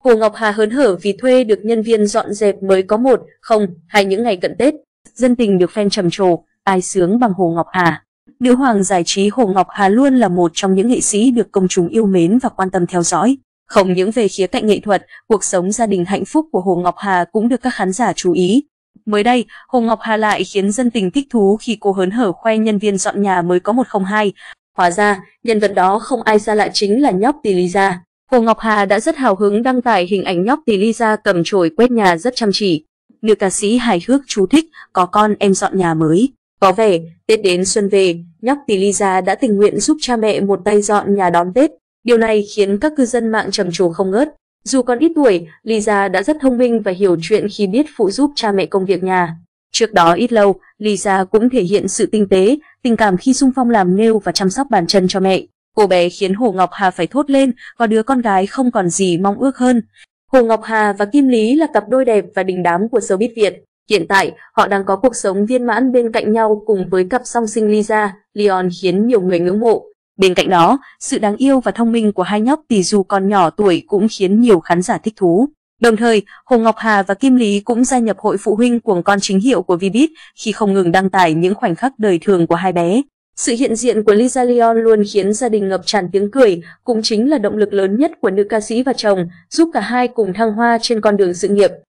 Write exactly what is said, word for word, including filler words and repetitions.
Hồ Ngọc Hà hớn hở vì thuê được nhân viên dọn dẹp mới có một, không, hay những ngày cận Tết. Dân tình được fan trầm trồ, ai sướng bằng Hồ Ngọc Hà. Nữ hoàng giải trí Hồ Ngọc Hà luôn là một trong những nghệ sĩ được công chúng yêu mến và quan tâm theo dõi. Không những về khía cạnh nghệ thuật, cuộc sống gia đình hạnh phúc của Hồ Ngọc Hà cũng được các khán giả chú ý. Mới đây, Hồ Ngọc Hà lại khiến dân tình thích thú khi cô hớn hở khoe nhân viên dọn nhà mới có một không hai. Hóa ra, nhân vật đó không ai xa lạ chính là nhóc Tỷ Lisa. Hồ Ngọc Hà đã rất hào hứng đăng tải hình ảnh nhóc Tỷ Lisa cầm chổi quét nhà rất chăm chỉ. Nữ ca sĩ hài hước chú thích, có con em dọn nhà mới. Có vẻ, Tết đến xuân về, nhóc Tỷ Lisa đã tình nguyện giúp cha mẹ một tay dọn nhà đón Tết. Điều này khiến các cư dân mạng trầm trồ không ngớt. Dù còn ít tuổi, Lisa đã rất thông minh và hiểu chuyện khi biết phụ giúp cha mẹ công việc nhà. Trước đó ít lâu, Lisa cũng thể hiện sự tinh tế, tình cảm khi xung phong làm nail và chăm sóc bàn chân cho mẹ. Cô bé khiến Hồ Ngọc Hà phải thốt lên, có đứa con gái không còn gì mong ước hơn. Hồ Ngọc Hà và Kim Lý là cặp đôi đẹp và đình đám của showbiz Việt. Hiện tại, họ đang có cuộc sống viên mãn bên cạnh nhau cùng với cặp song sinh Lisa, Leon khiến nhiều người ngưỡng mộ. Bên cạnh đó, sự đáng yêu và thông minh của hai nhóc tỷ dù còn nhỏ tuổi cũng khiến nhiều khán giả thích thú. Đồng thời, Hồ Ngọc Hà và Kim Lý cũng gia nhập hội phụ huynh của con chính hiệu của Vbiz khi không ngừng đăng tải những khoảnh khắc đời thường của hai bé. Sự hiện diện của Lisa Leon luôn khiến gia đình ngập tràn tiếng cười, cũng chính là động lực lớn nhất của nữ ca sĩ và chồng, giúp cả hai cùng thăng hoa trên con đường sự nghiệp.